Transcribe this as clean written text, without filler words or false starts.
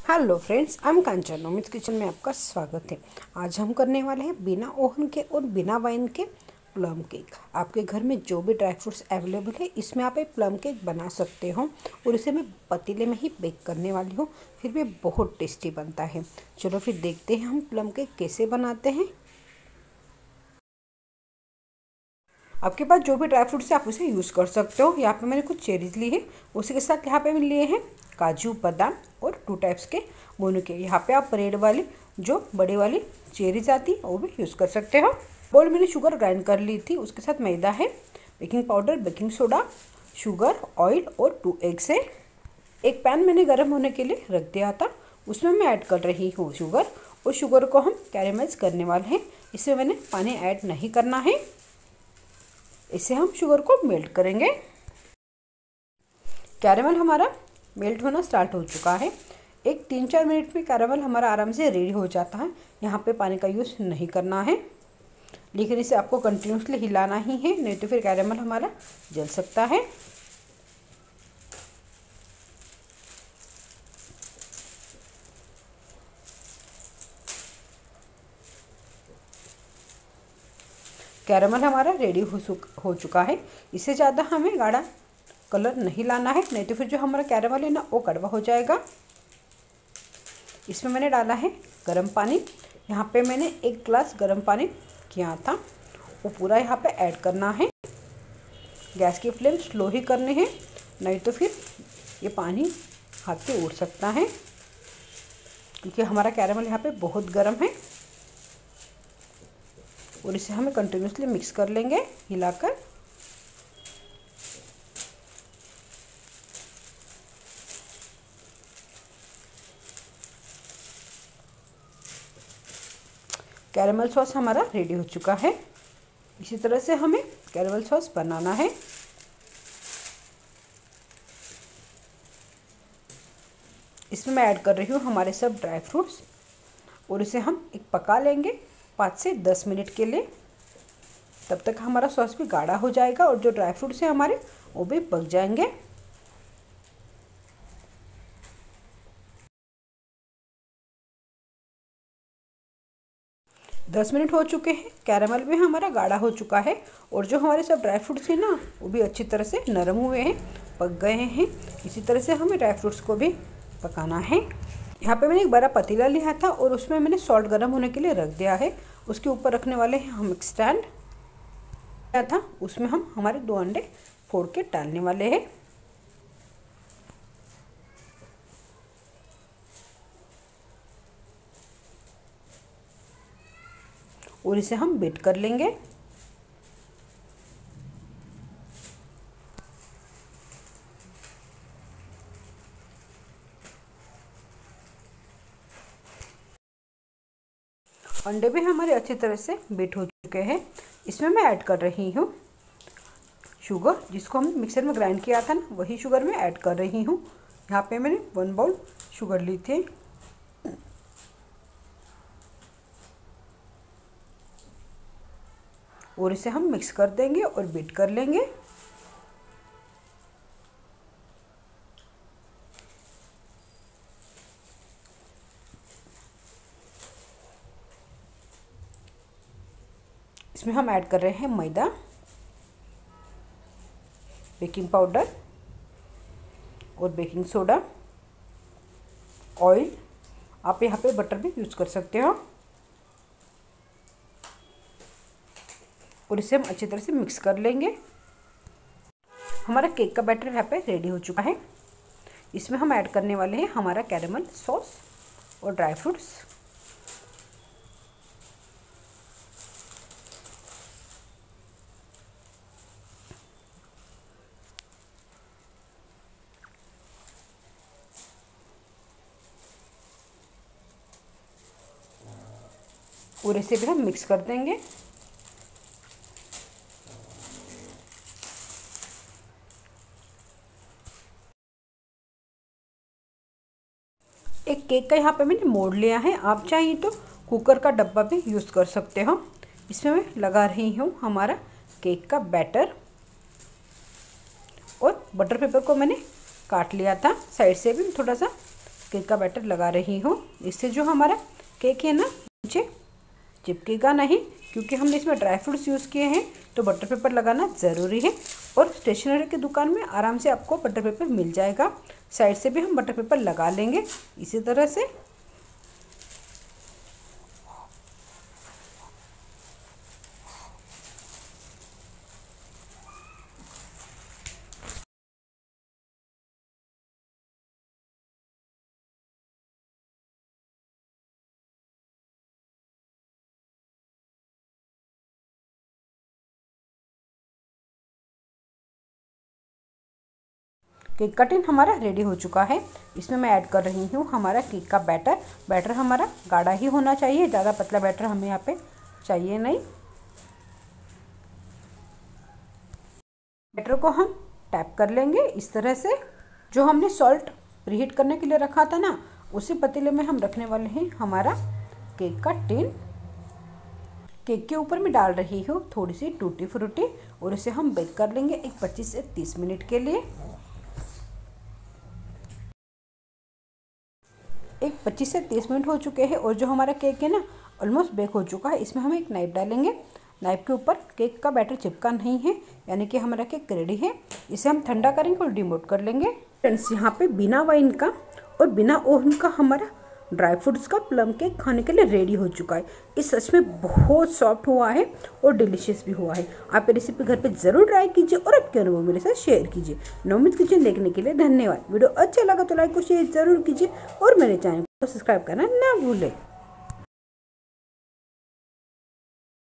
Hello friends, I am Kanchan. Nomit kitchen में आपका स्वागत है। आज हम करने वाले हैं बिना ओवन के और बिना वाइन के प्लम केक। आपके घर में जो भी ड्राई फ्रूट्स अवेलेबल है, इसमें आप एक प्लम केक बना सकते हो और इसे मैं पतीले में ही बेक करने वाली हूँ। फिर भी बहुत टेस्टी बनता है। चलो फिर देखते हैं हम प्लम केक कैसे बनाते हैं। आपके पास जो भी ड्राई फ्रूट्स है आप उसे यूज़ कर सकते हो। यहाँ पे मैंने कुछ चेरीज ली है, उसी के साथ यहाँ पे मैंने लिए हैं काजू, बादाम और 2 टाइप्स के मोनू के। यहाँ पे आप रेड वाली जो बड़ी वाली चेरीज आती है वो भी यूज़ कर सकते हो। बोल मैंने शुगर ग्राइंड कर ली थी, उसके साथ मैदा है, baking powder, baking soda, sugar, oil और 2 एग्स है। एक पैन मैंने गर्म होने के लिए रख दिया था, उसमें मैं ऐड कर रही हूँ शुगर। और शुगर को हम कैरेमलाइज करने वाले हैं। इसमें मैंने पानी ऐड नहीं करना है। इसे हम शुगर को मेल्ट करेंगे। कैरेमल हमारा मेल्ट होना स्टार्ट हो चुका है। एक 3-4 मिनट में कैरेमल हमारा आराम से रेडी हो जाता है। यहाँ पे पानी का यूज़ नहीं करना है, लेकिन इसे आपको कंटिन्यूसली हिलाना ही है, नहीं तो फिर कैरेमल हमारा जल सकता है। कैरेमल हमारा रेडी हो चुका है। इससे ज़्यादा हमें गाढ़ा कलर नहीं लाना है, नहीं तो फिर जो हमारा कैरेमल है ना वो कड़वा हो जाएगा। इसमें मैंने डाला है गर्म पानी। यहाँ पे मैंने 1 ग्लास गर्म पानी किया था, वो पूरा यहाँ पे ऐड करना है। गैस की फ्लेम स्लो ही करनी है, नहीं तो फिर ये पानी हाथ पे उड़ सकता है, क्योंकि हमारा कैरेमल यहाँ पे बहुत गर्म है। और इसे हमें कंटिन्यूसली मिक्स कर लेंगे हिलाकर। कैरेमल सॉस हमारा रेडी हो चुका है। इसी तरह से हमें कैरेमल सॉस बनाना है। इसमें मैं ऐड कर रही हूँ हमारे सब ड्राई फ्रूट्स और इसे हम एक पका लेंगे 5 से 10 मिनट के लिए। तब तक हमारा सॉस भी गाढ़ा हो जाएगा और जो ड्राई फ्रूट्स हैं हमारे वो भी पक जाएंगे। दस मिनट हो चुके हैं। कैरेमल भी हमारा गाढ़ा हो चुका है और जो हमारे सब ड्राई फ्रूट्स हैं ना वो भी अच्छी तरह से नरम हुए हैं, पक गए हैं। इसी तरह से हमें ड्राई फ्रूट्स को भी पकाना है। यहाँ पे मैंने एक बड़ा पतीला लिया था और उसमें मैंने सॉल्ट गर्म होने के लिए रख दिया है। उसके ऊपर रखने वाले हैं हम एक स्टैंड लिया था, उसमें हम हमारे 2 अंडे फोड़ के डालने वाले हैं। और इसे हम बीट कर लेंगे। अंडे भी हमारे अच्छी तरह से बीट हो चुके हैं। इसमें मैं ऐड कर रही हूँ शुगर, जिसको हम मिक्सर में ग्राइंड किया था ना, वही शुगर मैं ऐड कर रही हूँ। यहाँ पे मैंने 1 बाउल शुगर ली थी। और इसे हम मिक्स कर देंगे और बीट कर लेंगे। इसमें हम ऐड कर रहे हैं मैदा, बेकिंग पाउडर और बेकिंग सोडा, ऑयल। आप यहाँ पे बटर भी यूज़ कर सकते हो। और इसे हम अच्छी तरह से मिक्स कर लेंगे। हमारा केक का बैटर यहाँ पे रेडी हो चुका है। इसमें हम ऐड करने वाले हैं हमारा कैरेमल सॉस और ड्राई फ्रूट्स। और इसे भी हम मिक्स कर देंगे। एक केक का यहाँ पे मैंने मोड़ लिया है। आप चाहिए तो कुकर का डब्बा भी यूज़ कर सकते हो। इसमें मैं लगा रही हूँ हमारा केक का बैटर और बटर पेपर को मैंने काट लिया था, साइड से भी थोड़ा सा केक का बैटर लगा रही हूँ। इससे जो हमारा केक है ना नीचे चिपकेगा नहीं, क्योंकि हमने इसमें ड्राई फ्रूट्स यूज़ किए हैं तो बटर पेपर लगाना ज़रूरी है। और स्टेशनरी की दुकान में आराम से आपको बटर पेपर मिल जाएगा। साइड से भी हम बटर पेपर लगा लेंगे इसी तरह से। केक का टिन हमारा रेडी हो चुका है। इसमें मैं ऐड कर रही हूँ हमारा केक का बैटर। बैटर हमारा गाढ़ा ही होना चाहिए, ज़्यादा पतला बैटर हमें यहाँ पे चाहिए नहीं। बैटर को हम टैप कर लेंगे इस तरह से। जो हमने सॉल्ट प्रीहीट करने के लिए रखा था ना, उसी पतीले में हम रखने वाले हैं हमारा केक का टिन। केक के ऊपर मैं डाल रही हूँ थोड़ी सी टूटी फ्रूटी और इसे हम बेक कर लेंगे एक 25 से 30 मिनट के लिए। एक 25 से 30 मिनट हो चुके हैं और जो हमारा केक है ना ऑलमोस्ट बेक हो चुका है। इसमें हम एक नाइफ डालेंगे। नाइफ के ऊपर केक का बैटर चिपका नहीं है, यानी कि हमारा केक रेडी है। इसे हम ठंडा करेंगे और डिमोट कर लेंगे। फ्रेंड्स, यहाँ पे बिना वाइन का और बिना ओवन का हमारा ड्राई फ्रूट्स का प्लम केक खाने के लिए रेडी हो चुका है। ये सच में बहुत सॉफ्ट हुआ है और डिलीशियस भी हुआ है। आप ये रेसिपी घर पे ज़रूर ट्राई कीजिए और आपके अनुभव मेरे साथ शेयर कीजिए। नवमीत किचन देखने के लिए धन्यवाद। वीडियो अच्छा लगा तो लाइक और शेयर ज़रूर कीजिए और मेरे चैनल को सब्सक्राइब करना ना भूलें।